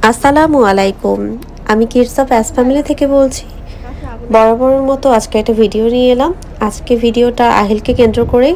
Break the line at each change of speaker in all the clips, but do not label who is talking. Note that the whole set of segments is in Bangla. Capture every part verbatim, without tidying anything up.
আসসালামু আলাইকুম। আমি কিডস অফ অ্যাস ফ্যামিলি থেকে বলছি। বরাবরের মতো আজকে একটা ভিডিও নিয়ে এলাম। আজকে ভিডিওটা আহিলকে কেন্দ্র করে।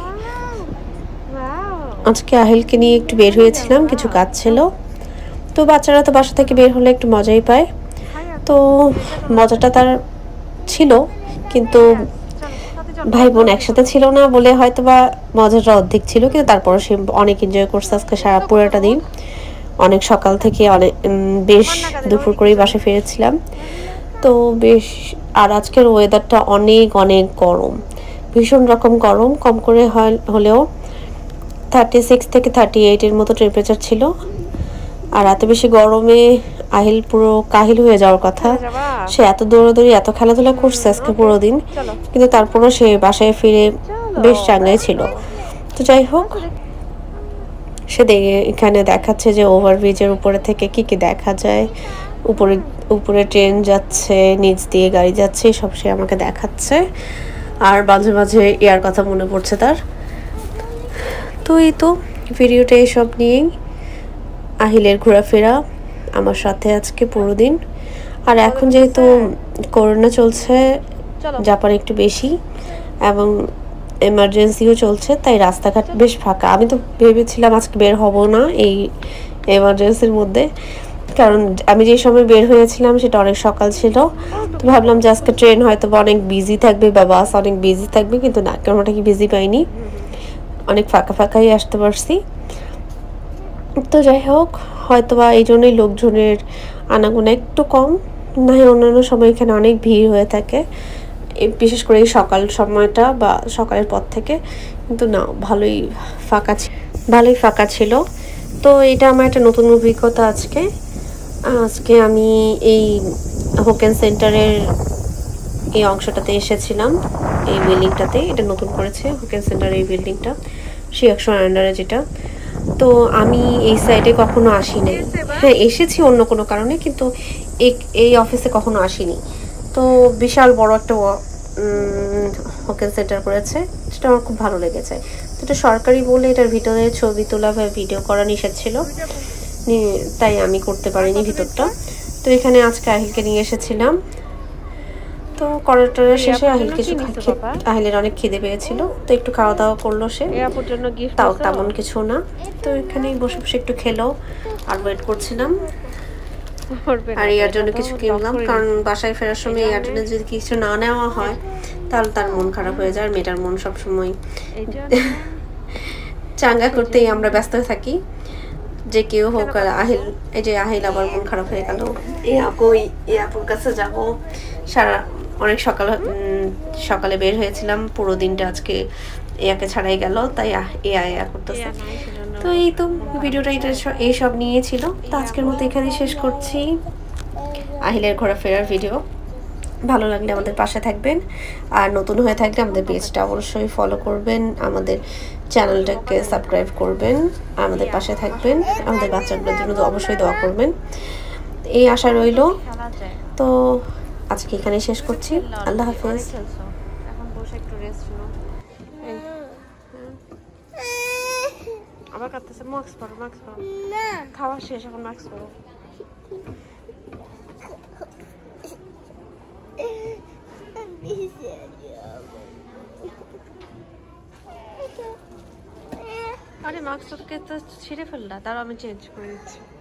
আজকে আহিলকে নিয়ে একটু বের হয়েছিলাম, কিছু কাজ ছিল। তো বাচ্চারা তো বাসা থেকে বের হলে একটু মজাই পায়। তো মজাটা তার ছিল, কিন্তু ভাই বোন একসাথে ছিল না বলে হয়তো বা মজাটা অর্ধেক ছিল, কিন্তু তারপরে সে অনেক এনজয় করছে আজকে সারা পুরোটা দিন। অনেক সকাল থেকে অনেক বেশ দুপুর করেই বাসে ফিরেছিলাম। তো বেশ, আর আজকের ওয়েদারটা অনেক অনেক গরম, ভীষণ রকম গরম। কম করে হলেও থার্টি সিক্স থেকে থার্টি এইটের মতো টেম্পারেচার ছিল। আর এত বেশি গরমে আহিল পুরো কাহিল হয়ে যাওয়ার কথা। সে এত দৌড়াদৌড়ি এত খেলাধুলা করছে আজকে পুরো দিন, কিন্তু তারপরও সে বাসায় ফিরে বেশ চাঙ্গাই ছিল। তো যাই হোক, সে এখানে দেখাচ্ছে যে ওভারব্রিজের উপরে থেকে কি কি দেখা যায়। উপরে উপরে ট্রেন যাচ্ছে, নিচ দিয়ে গাড়ি যাচ্ছে, সব সে আমাকে দেখাচ্ছে। আর মাঝে মাঝে ইয়ার কথা মনে পড়ছে তার। তো এই তো ভিডিওটা এইসব নিয়েই আহিলের ঘোরাফেরা আমার সাথে আজকে পুরো দিন। আর এখন যেহেতু করোনা চলছে জাপানে একটু বেশি, এবং এমার্জেন্সিও চলছে, তাই রাস্তাঘাট বেশ ফাঁকা। আমি তো ভেবেছিলাম আজকে বের হব না এই এমার্জেন্সির মধ্যে, কারণ আমি যে সময় বের হয়েছিলাম সেটা অনেক সকাল ছিল। তো ভাবলাম যে আজকে ট্রেন হয়তো বা অনেক বিজি থাকবে বা বাস অনেক বিজি থাকবে, কিন্তু না, কোনোটা কি বিজি পাইনি, অনেক ফাঁকা ফাঁকাই আসতে পারছি। তো যাই হোক, হয়তো বা এই জন্যই লোকজনের আনাগোনা একটু কম, না হয় অন্যান্য সময় এখানে অনেক ভিড় হয়ে থাকে, বিশেষ করে এই সকাল সময়টা বা সকালের পর থেকে। কিন্তু না, ভালোই ফাঁকা ভালোই ফাঁকা ছিল। তো এটা আমার একটা নতুন অভিজ্ঞতা। আজকে আজকে আমি এই হোকেন সেন্টারের এই অংশটাতে এসেছিলাম, এই বিল্ডিংটাতে। এটা নতুন করেছে হোকেন সেন্টার, এই বিল্ডিংটা শিয়াকশো আন্ডারে যেটা। তো আমি এই সাইডে কখনো আসিনি। হ্যাঁ, এসেছি অন্য কোনো কারণে, কিন্তু এই অফিসে কখনো আসিনি। তো বিশাল বড় একটা হোকেন সেন্টার করেছে, সেটা আমার খুব ভালো লেগেছে। তো এটা সরকারি বলে এটার ভিতরে ছবি তোলা বা ভিডিও করা নিষেধ ছিল, তাই আমি করতে পারিনি ভিতরটা। তো এখানে আজকে আহিলকে নিয়ে এসেছিলাম। তো করাটা শেষে আহিল কিছু আহিলের অনেক খিদে পেয়েছিল, তো একটু খাওয়া দাওয়া করলো সে, তাও তেমন কিছু না। তো এখানেই বসে বসে একটু খেলো, আর ওয়েট করছিলাম। আর ইয়ার জন্য কিছু কিনলাম, কারণ বাসায় ফেরার সময় ইয়ার জন্য যদি কিছু না নেওয়া হয় তাহলে তার মন খারাপ হয়ে যায়। মেয়েটার মন সবসময় চাঙ্গা করতেই আমরা ব্যস্ত থাকি, যে কেউ হোক। আহিল, এই যে আহিল আবার মন খারাপ হয়ে গেল। এই আপু এই আপুর কাছে যাবো। সারা অনেক সকাল সকালে বের হয়েছিলাম, পুরো দিনটা আজকে ইয়াকে ছাড়াই গেল, তাই এ আয়া করতেছে। তো এই তো ভিডিওটা এটা এইসব নিয়েছিল। তো আজকের মতো এখানেই শেষ করছি আহিলের ঘোরাফেরার ভিডিও। ভালো লাগলে আমাদের পাশে থাকবেন, আর নতুন হয়ে থাকলে আমাদের পেজটা অবশ্যই ফলো করবেন, আমাদের চ্যানেলটাকে সাবস্ক্রাইব করবেন, আমাদের পাশে থাকবেন, আমাদের বাচ্চাগুলোর জন্য অবশ্যই দোয়া করবেন, এই আশা রইল। তো আজকে এখানে শেষ করছি। আল্লাহ হাফেজ। এখন বসে একটু রেস্ট নাও। আবার কাটতেছে। মাস্ক পরো, মাস্ক পরো। খাওয়া শেষ, এখন মাস্ক পরো। আরে মাস্কটাকে তো ছিঁড়ে ফেললা, তার আমি চেঞ্জ করে দিচ্ছি।